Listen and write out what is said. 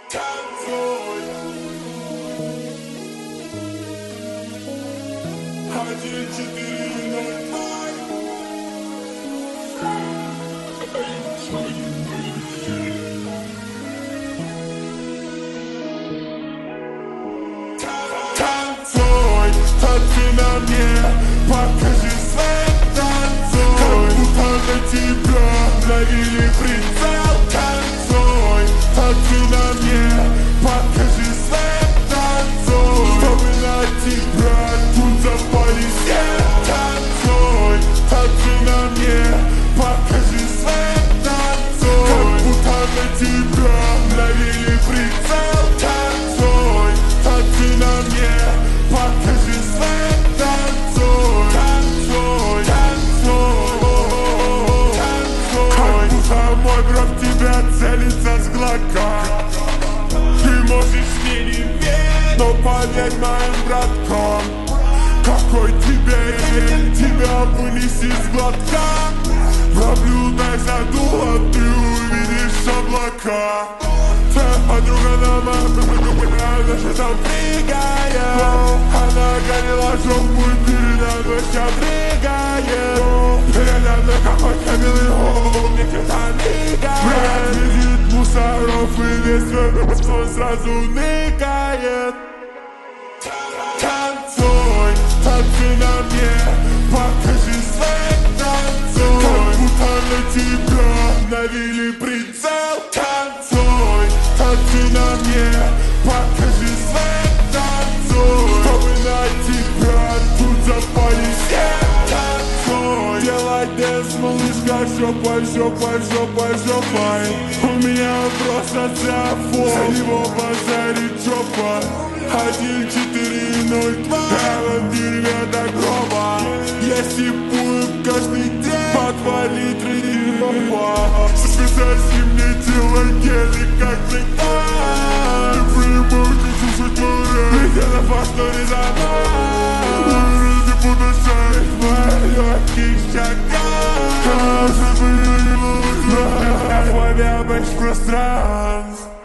Танцуй, танцуй на мне, покажи свой танцуй. Как будто на тебя навели прицел. Танцуй, танцуй на мне, покажи свой танцуй. Чтобы на тебя тут запали все. Танцуй, танцуй на мне, покажи свой танцуй. Как будто на тебя навели прицел. Танцуй, танцуй на мне, покажи свой танцуй. Танцуй, танцуй, танцуй. Как будто мой брат в тебя целится с глока. Ты можешь мне не верить, но поверь моим браткам. Какой тебе день, тебя вынеси с глотка. Наблюдай за дулом, ты увидишь облака. Твоя подруга на моем что там прыгает. Она горела жопу, передо мной сейчас прыгает. Передо мной какой-то милый голубь, мне что-то мигает. Видит мусоров и весь свой он сразу ныкает. Танцуй, танцуй на мне, покажи свой танцуй. Как будто на тебя навели прицел. Танцуй, танцуй на мне, покажи свой танцуй. Чтобы на тебя тут запали все. Танцуй, делай дэнс, малышка, жопой, жопой, жопой, жопой. У меня просто трафон, за него базарит жопа. 1-4-0-2, вампир до гроба. Я сипую каждый день по 2 литра дерьма. Списайте мне тело гели, как всегда. Ты прибавки сушатуры, ведь я на фасторе за мной. Не буду шарить в моих легких шагах. Кажется, я не буду знать. Фобия больших пространств.